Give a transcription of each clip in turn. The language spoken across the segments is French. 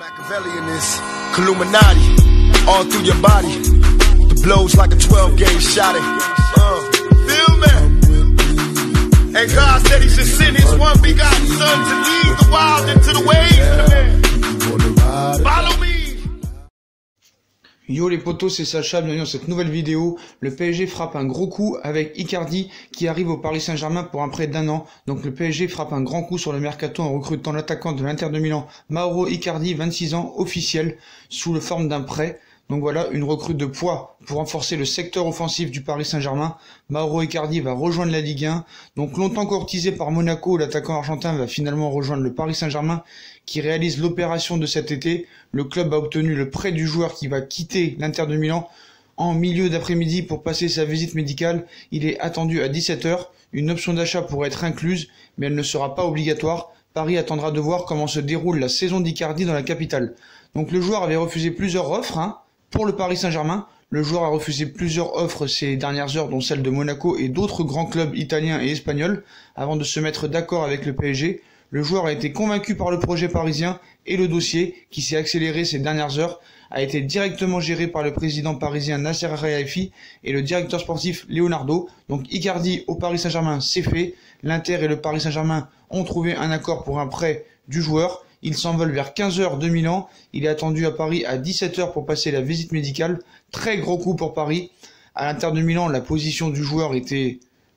Machiavelli is Illuminati, all through your body. The blows like a 12-gauge shot. Feel me? And God said He should send His one begotten Son to lead the wild into the ways. Follow me. Yo les potos, c'est Sacha, bienvenue dans cette nouvelle vidéo. Le PSG frappe un gros coup avec Icardi qui arrive au Paris Saint-Germain pour un prêt d'1 an. Donc le PSG frappe un grand coup sur le mercato en recrutant l'attaquant de l'Inter de Milan, Mauro Icardi, 26 ans, officiel, sous la forme d'un prêt. Donc voilà, une recrue de poids pour renforcer le secteur offensif du Paris Saint-Germain. Mauro Icardi va rejoindre la Ligue 1. Donc longtemps courtisé par Monaco, l'attaquant argentin va finalement rejoindre le Paris Saint-Germain qui réalise l'opération de cet été. Le club a obtenu le prêt du joueur qui va quitter l'Inter de Milan en milieu d'après-midi pour passer sa visite médicale. Il est attendu à 17 h. Une option d'achat pourrait être incluse, mais elle ne sera pas obligatoire. Paris attendra de voir comment se déroule la saison d'Icardi dans la capitale. Donc le joueur avait refusé plusieurs offres pour le Paris Saint-Germain. Le joueur a refusé plusieurs offres ces dernières heures, dont celle de Monaco et d'autres grands clubs italiens et espagnols, avant de se mettre d'accord avec le PSG. Le joueur a été convaincu par le projet parisien et le dossier, qui s'est accéléré ces dernières heures, a été directement géré par le président parisien Nasser Al-Khelaifi et le directeur sportif Leonardo. Donc Icardi au Paris Saint-Germain, c'est fait. L'Inter et le Paris Saint-Germain ont trouvé un accord pour un prêt du joueur. Il s'envole vers 15 h de Milan. Il est attendu à Paris à 17 h pour passer la visite médicale. Très gros coup pour Paris. À l'Inter de Milan, la position du joueur était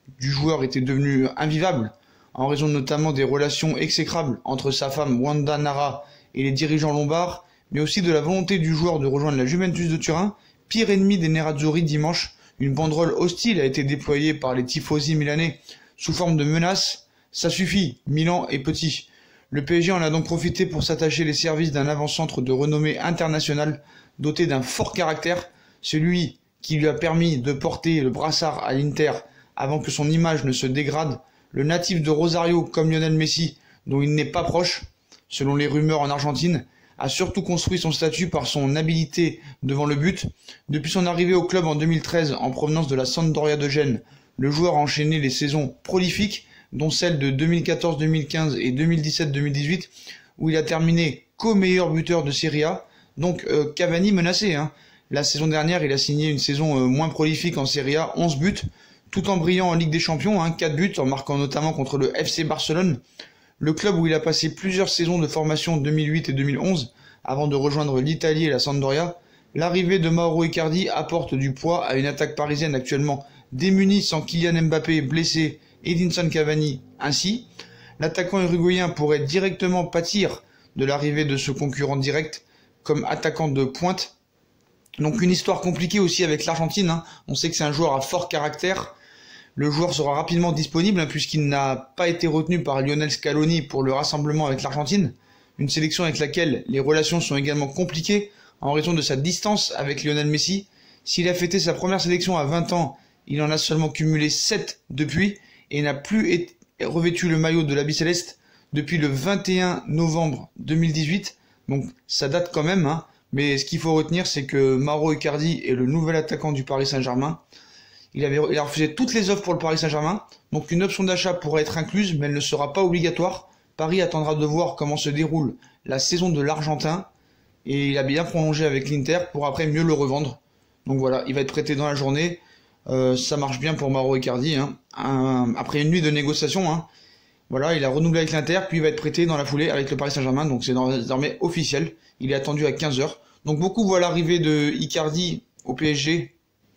devenue invivable, en raison notamment des relations exécrables entre sa femme Wanda Nara et les dirigeants lombards, mais aussi de la volonté du joueur de rejoindre la Juventus de Turin, pire ennemi des Nerazzurri dimanche. Une banderole hostile a été déployée par les tifosi milanais sous forme de menaces. Ça suffit, Milan est petit. Le PSG en a donc profité pour s'attacher les services d'un avant-centre de renommée internationale, doté d'un fort caractère, celui qui lui a permis de porter le brassard à l'Inter avant que son image ne se dégrade. Le natif de Rosario, comme Lionel Messi, dont il n'est pas proche, selon les rumeurs en Argentine, a surtout construit son statut par son habileté devant le but. Depuis son arrivée au club en 2013 en provenance de la Sampdoria de Gênes, le joueur a enchaîné les saisons prolifiques, dont celles de 2014-2015 et 2017-2018, où il a terminé co-meilleur buteur de Serie A. Donc Cavani menacé. La saison dernière, il a signé une saison moins prolifique en Serie A, 11 buts, tout en brillant en Ligue des Champions, 4 buts, en marquant notamment contre le FC Barcelone, le club où il a passé plusieurs saisons de formation 2008 et 2011, avant de rejoindre l'Italie et la Sampdoria. L'arrivée de Mauro Icardi apporte du poids à une attaque parisienne actuellement démunie sans Kylian Mbappé blessé et Edinson Cavani ainsi. L'attaquant uruguayen pourrait directement pâtir de l'arrivée de ce concurrent direct comme attaquant de pointe. Donc une histoire compliquée aussi avec l'Argentine. On sait que c'est un joueur à fort caractère. Le joueur sera rapidement disponible puisqu'il n'a pas été retenu par Lionel Scaloni pour le rassemblement avec l'Argentine. Une sélection avec laquelle les relations sont également compliquées en raison de sa distance avec Lionel Messi. S'il a fêté sa première sélection à 20 ans, il en a seulement cumulé 7 depuis et n'a plus revêtu le maillot de l'Habit Céleste depuis le 21 novembre 2018. Donc ça date quand même. Mais ce qu'il faut retenir, c'est que Mauro Icardi est le nouvel attaquant du Paris Saint-Germain. Il a refusé toutes les offres pour le Paris Saint-Germain, donc une option d'achat pourrait être incluse, mais elle ne sera pas obligatoire. Paris attendra de voir comment se déroule la saison de l'Argentin, et il a bien prolongé avec l'Inter pour après mieux le revendre. Donc voilà, il va être prêté dans la journée. Ça marche bien pour Mauro Icardi. Après une nuit de négociation, voilà, il a renouvelé avec l'Inter, puis il va être prêté dans la foulée avec le Paris Saint-Germain, donc c'est désormais officiel. Il est attendu à 15 h. Donc beaucoup voient l'arrivée de Icardi au PSG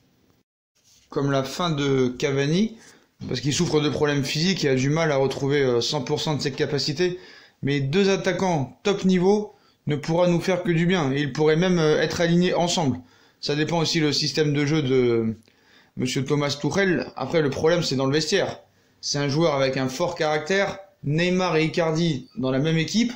comme la fin de Cavani, parce qu'il souffre de problèmes physiques et a du mal à retrouver 100% de ses capacités. Mais deux attaquants top niveau ne pourra nous faire que du bien, et ils pourraient même être alignés ensemble. Ça dépend aussi le système de jeu de Monsieur Thomas Tuchel. Après, le problème, c'est dans le vestiaire. C'est un joueur avec un fort caractère. Neymar et Icardi dans la même équipe.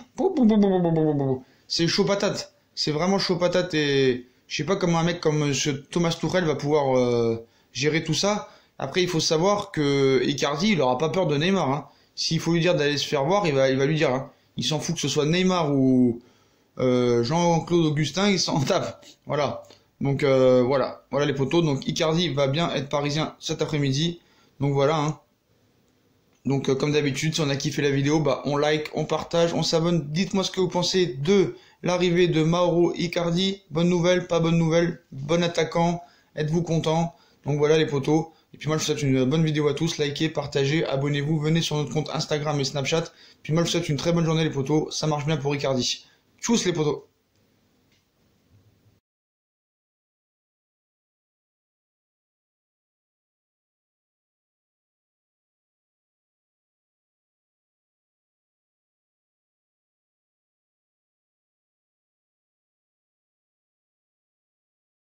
C'est chaud patate. C'est vraiment chaud patate, et je sais pas comment un mec comme Monsieur Thomas Tuchel va pouvoir gérer tout ça. Après, il faut savoir que Icardi, il aura pas peur de Neymar. S'il faut lui dire d'aller se faire voir, il va lui dire. Il s'en fout que ce soit Neymar ou Jean-Claude Augustin, il s'en tape. Voilà. Donc voilà les potos. Donc Icardi va bien être parisien cet après-midi. Donc voilà. Donc comme d'habitude, si on a kiffé la vidéo, on like, on partage, on s'abonne. Dites-moi ce que vous pensez de l'arrivée de Mauro Icardi. Bonne nouvelle, pas bonne nouvelle, bon attaquant, êtes-vous content? Donc voilà les potos. Et puis moi je vous souhaite une bonne vidéo à tous, likez, partagez, abonnez-vous, venez sur notre compte Instagram et Snapchat. Puis moi je vous souhaite une très bonne journée les potos, ça marche bien pour Icardi. Tchuss les potos.